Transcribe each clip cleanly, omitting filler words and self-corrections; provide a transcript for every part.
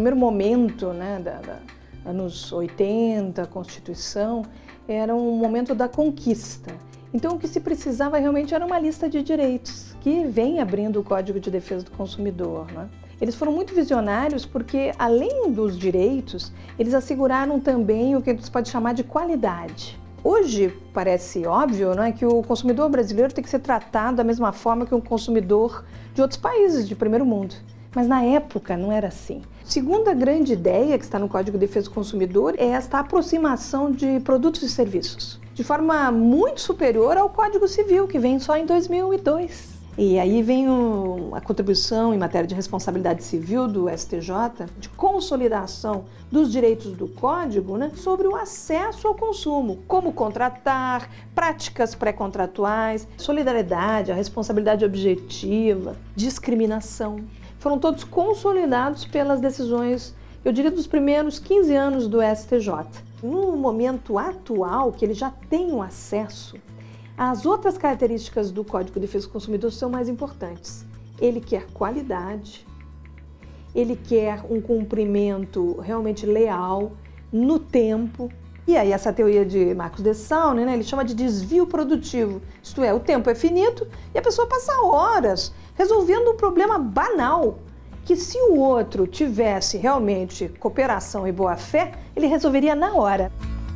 primeiro momento, né, anos 80, a Constituição, era um momento da conquista. Então o que se precisava realmente era uma lista de direitos, que vem abrindo o Código de Defesa do Consumidor, né? Eles foram muito visionários porque, além dos direitos, eles asseguraram também o que a gente pode chamar de qualidade. Hoje parece óbvio, não é, que o consumidor brasileiro tem que ser tratado da mesma forma que um consumidor de outros países de primeiro mundo. Mas na época não era assim. Segunda grande ideia que está no Código de Defesa do Consumidor é esta aproximação de produtos e serviços, de forma muito superior ao Código Civil, que vem só em 2002. E aí vem a contribuição em matéria de responsabilidade civil do STJ, de consolidação dos direitos do Código, né, sobre o acesso ao consumo, como contratar, práticas pré-contratuais, solidariedade, a responsabilidade objetiva, discriminação. Foram todos consolidados pelas decisões, eu diria, dos primeiros 15 anos do STJ. No momento atual, que ele já tem o acesso, as outras características do Código de Defesa do Consumidor são mais importantes. Ele quer qualidade, ele quer um cumprimento realmente leal no tempo. E aí essa teoria de Marcos de Saune, né, ele chama de desvio produtivo. Isto é, o tempo é finito e a pessoa passa horas resolvendo um problema banal, que se o outro tivesse realmente cooperação e boa-fé, ele resolveria na hora.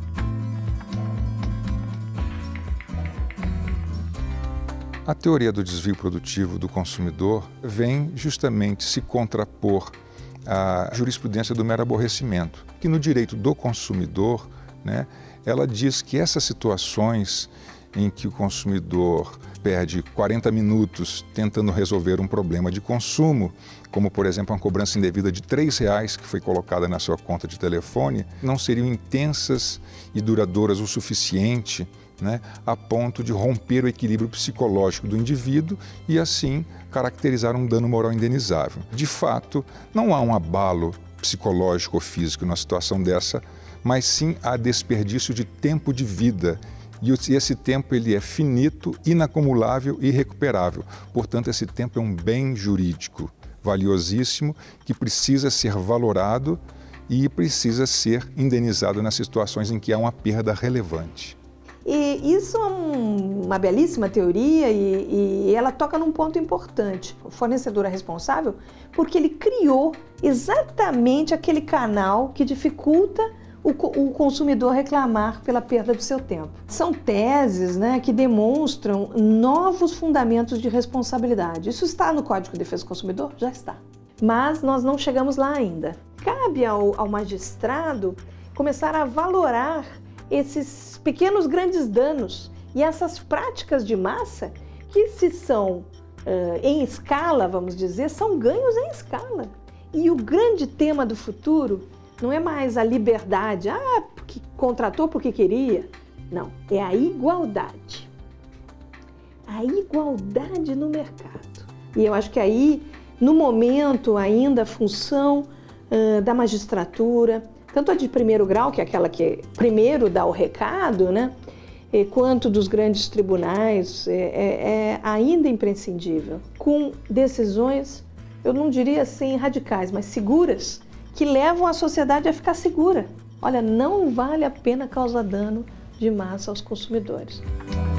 A teoria do desvio produtivo do consumidor vem justamente se contrapor à jurisprudência do mero aborrecimento, que no direito do consumidor, né, ela diz que essas situações em que o consumidor perde 40 minutos tentando resolver um problema de consumo, como por exemplo uma cobrança indevida de R$3 que foi colocada na sua conta de telefone, não seriam intensas e duradouras o suficiente, né, a ponto de romper o equilíbrio psicológico do indivíduo e assim caracterizar um dano moral indenizável. De fato, não há um abalo psicológico ou físico numa situação dessa, mas sim há desperdício de tempo de vida. E esse tempo ele é finito, inacumulável e irrecuperável. Portanto, esse tempo é um bem jurídico valiosíssimo que precisa ser valorado e precisa ser indenizado nas situações em que há uma perda relevante. E isso é uma belíssima teoria e ela toca num ponto importante. O fornecedor é responsável porque ele criou exatamente aquele canal que dificulta o consumidor reclamar pela perda do seu tempo. São teses, né, que demonstram novos fundamentos de responsabilidade. Isso está no Código de Defesa do Consumidor? Já está. Mas nós não chegamos lá ainda. Cabe ao magistrado começar a valorar esses pequenos grandes danos e essas práticas de massa que, se são em escala, vamos dizer, são ganhos em escala. E o grande tema do futuro não é mais a liberdade, porque contratou porque queria. Não, é a igualdade. A igualdade no mercado. E eu acho que aí, no momento, ainda a função da magistratura, tanto a de primeiro grau, que é aquela que primeiro dá o recado, né, quanto dos grandes tribunais, é ainda imprescindível, com decisões, eu não diria assim radicais, mas seguras, que levam a sociedade a ficar segura. Olha, não vale a pena causar dano de massa aos consumidores.